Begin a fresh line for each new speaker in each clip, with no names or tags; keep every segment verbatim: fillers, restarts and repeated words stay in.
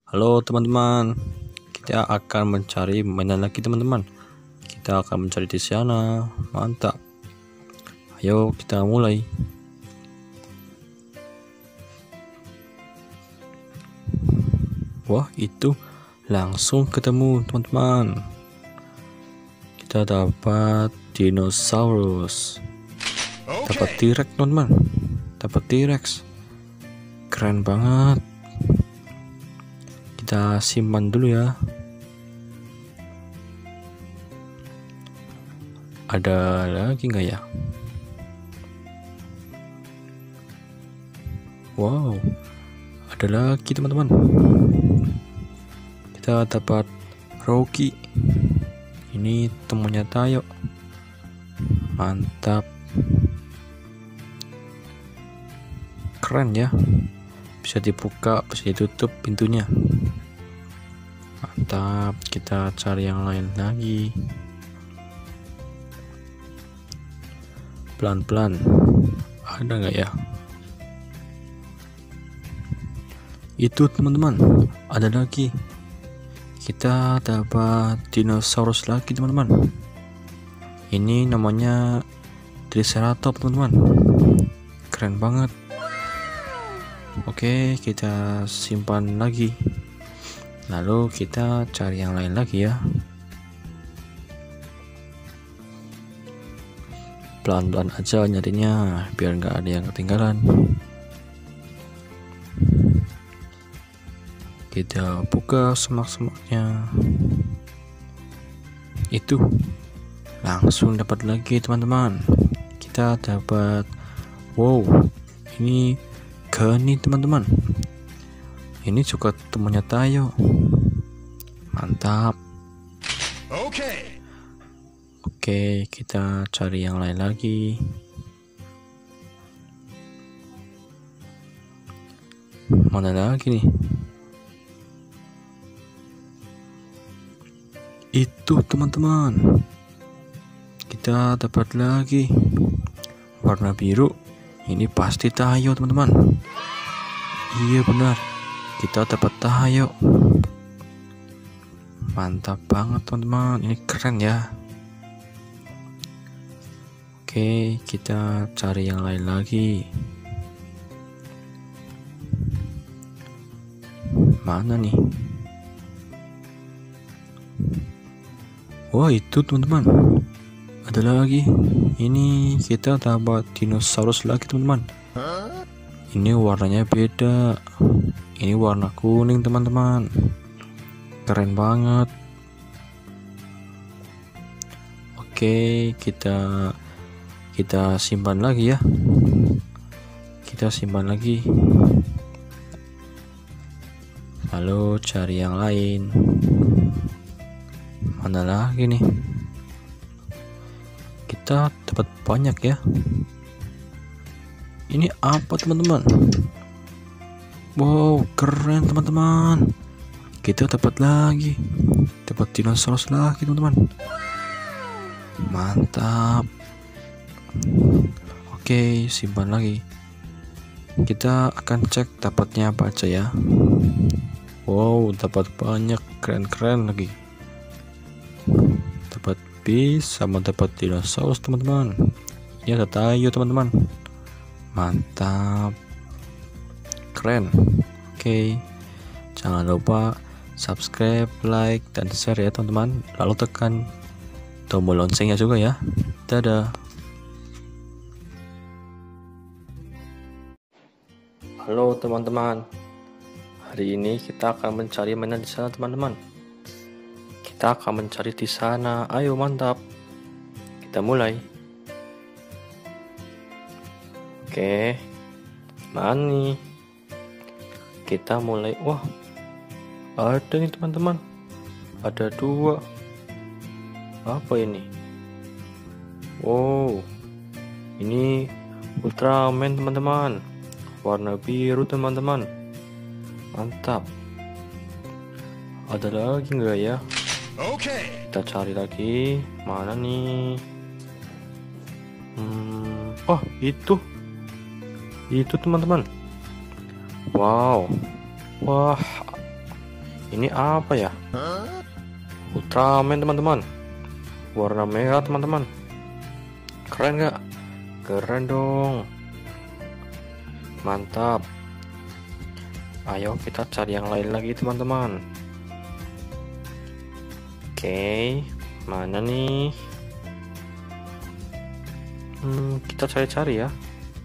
Halo teman-teman, kita akan mencari mainan lagi teman-teman. Kita akan mencari di sana, mantap. Ayo kita mulai. Wah, itu langsung ketemu teman-teman. Kita dapat dinosaurus, dapat T-Rex teman-teman, dapat T-Rex, keren banget. Kita simpan dulu ya. Ada lagi nggak ya? Wow, ada lagi teman-teman. Kita dapat Rocky. Ini temunya Tayo. Mantap. Keren ya. Bisa dibuka, bisa ditutup pintunya. Mantap. Kita cari yang lain lagi. Pelan-pelan. Ada nggak ya? Itu teman-teman, ada lagi. Kita dapat dinosaurus lagi teman-teman. Ini namanya Triceratops teman-teman. Keren banget. Oke, kita simpan lagi. Lalu kita cari yang lain lagi ya. Pelan-pelan aja nyarinya biar nggak ada yang ketinggalan. Kita buka semak-semaknya. Itu langsung dapat lagi teman-teman. Kita dapat, wow, ini geni teman-teman. Ini juga temannya Tayo. Mantap. Oke. Oke, kita cari yang lain lagi. Mana lagi nih? Itu teman-teman, kita dapat lagi warna biru. Ini pasti Tayo teman-teman. Iya benar, kita dapat Tayo. Mantap banget teman-teman, ini keren ya. Oke, kita cari yang lain lagi. Mana nih? Wah, itu teman-teman, ada lagi. Ini kita dapat dinosaurus lagi teman-teman. Ini warnanya beda. Ini warna kuning teman-teman. Keren banget. Oke, kita kita simpan lagi ya. Kita simpan lagi. Lalu cari yang lain. Mana lagi nih? Kita dapat banyak ya. Ini apa teman-teman? Wow, keren teman-teman. Kita dapat lagi. Dapat dinosaurus lagi teman-teman. Mantap. Oke, simpan lagi. Kita akan cek dapatnya apa aja ya. Wow, dapat banyak, keren-keren lagi. Dapat bis sama dapat dinosaurus teman-teman. Ini ada Tayo teman-teman. Mantap, keren. Oke, jangan lupa subscribe, like, dan share ya teman-teman. Lalu tekan tombol loncengnya juga ya. Dadah. Halo teman-teman, hari ini kita akan mencari mainan di sana teman-teman. Kita akan mencari di sana. Ayo mantap. Kita mulai. Oke. Mana nih? Kita mulai. Wah. Ada nih teman-teman. Ada dua. Apa ini? Wow. Ini Ultraman teman-teman. Warna biru teman-teman. Mantap. Ada lagi nggak ya? Oke, kita cari lagi. Mana nih? Hmm, oh itu, itu teman-teman. Wow, wah, Ini apa ya? Ultraman teman-teman, warna merah teman-teman. Keren gak? Keren dong. Mantap. Ayo kita cari yang lain lagi teman-teman. Oke, mana nih? Hmm, kita cari-cari ya.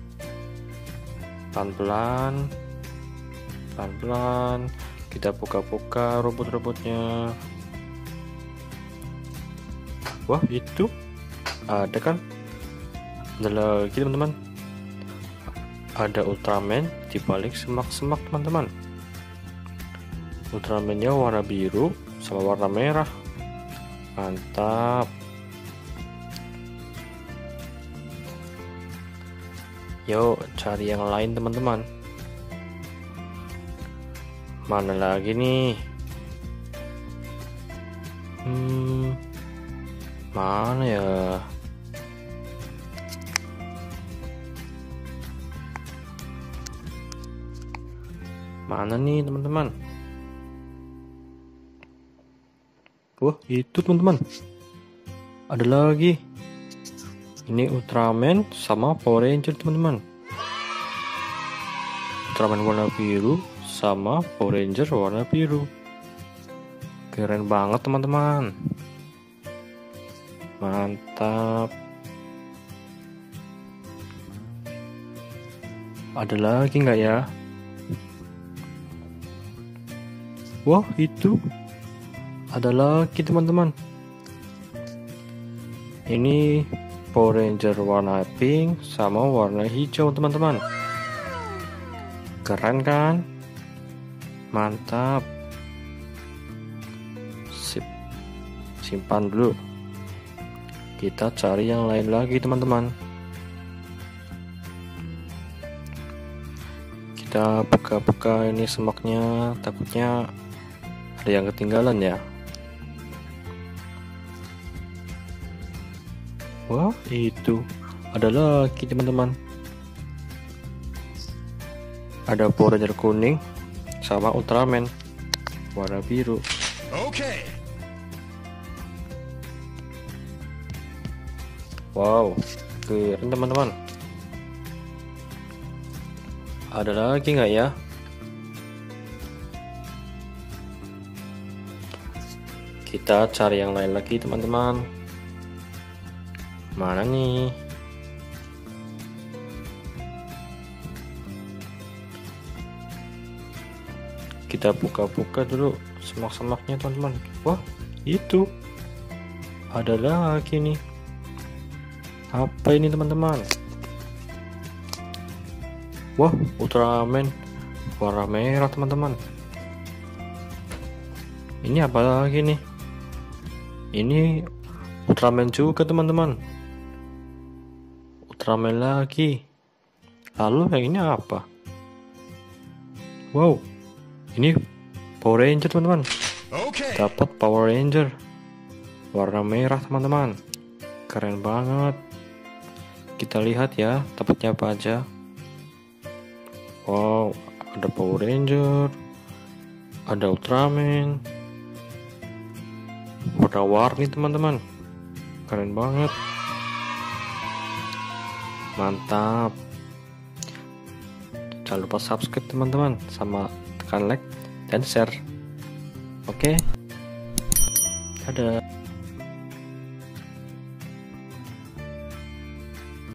Pelan-pelan, pelan-pelan. Kita buka-buka rumput-rumputnya. Wah, itu ada kan? Ada lagi teman-teman. Ada Ultraman di balik semak-semak teman-teman. Ultramannya warna biru sama warna merah. Mantap. Yuk cari yang lain teman-teman. Mana lagi nih? Hmm, mana ya? Mana nih teman-teman? Wah, itu teman-teman. Ada lagi. Ini Ultraman sama Power Ranger teman-teman. Ultraman warna biru sama Power Ranger warna biru. Keren banget teman-teman. Mantap. Ada lagi nggak ya? Wah, itu ada lagi teman-teman. Ini Power Ranger warna pink sama warna hijau teman-teman. Keren kan? Mantap. Sip. Simpan dulu. Kita cari yang lain lagi teman-teman. Kita buka-buka ini semaknya, takutnya ada yang ketinggalan ya. Wah, itu ada lagi teman-teman. Ada Power Ranger kuning sama Ultraman warna biru.
Oke.
Wow, keren teman-teman. Ada lagi nggak ya? Kita cari yang lain lagi teman-teman. Mana nih? Kita buka-buka dulu semak-semaknya teman-teman. Wah, itu ada lagi nih. Apa ini teman-teman? Wah, Ultraman warna merah teman-teman. Ini apa lagi nih? Ini Ultraman juga teman-teman. Ultraman lagi. Lalu yang ini apa? Wow, ini Power Ranger teman-teman.
Oke.
Dapat Power Ranger warna merah teman-teman. Keren banget. Kita lihat ya, dapatnya apa aja. Wow, ada Power Ranger, ada Ultraman, warna-warni teman-teman. Keren banget. Mantap. Jangan lupa subscribe teman-teman, sama tekan like dan share. Oke. Dadah.